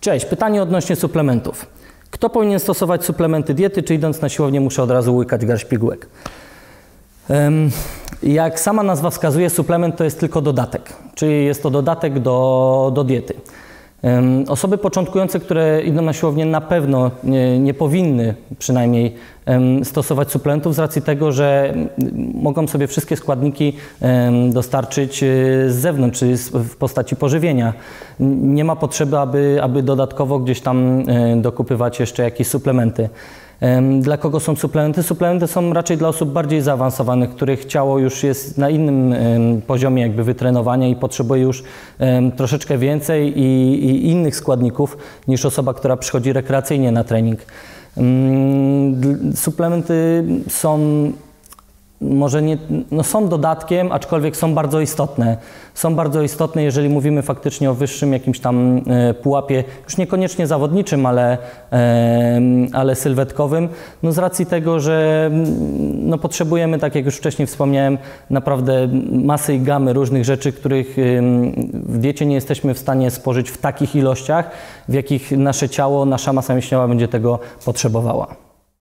Cześć, pytanie odnośnie suplementów. Kto powinien stosować suplementy diety, czy idąc na siłownię muszę od razu łykać garść pigułek? Jak sama nazwa wskazuje, suplement to jest tylko dodatek, czyli jest to dodatek do diety. Osoby początkujące, które idą na siłownię, na pewno nie powinny przynajmniej stosować suplementów z racji tego, że mogą sobie wszystkie składniki dostarczyć z zewnątrz, czyli w postaci pożywienia. Nie ma potrzeby, aby dodatkowo gdzieś tam dokupywać jeszcze jakieś suplementy. Dla kogo są suplementy? Suplementy są raczej dla osób bardziej zaawansowanych, których ciało już jest na innym poziomie jakby wytrenowania i potrzebuje już troszeczkę więcej i innych składników niż osoba, która przychodzi rekreacyjnie na trening. Suplementy są może nie, są dodatkiem, aczkolwiek są bardzo istotne. Są bardzo istotne, jeżeli mówimy faktycznie o wyższym jakimś tam pułapie, już niekoniecznie zawodniczym, ale sylwetkowym, z racji tego, że potrzebujemy, tak jak już wcześniej wspomniałem, naprawdę masy i gamy różnych rzeczy, których w diecie nie jesteśmy w stanie spożyć w takich ilościach, w jakich nasze ciało, nasza masa mięśniowa będzie tego potrzebowała.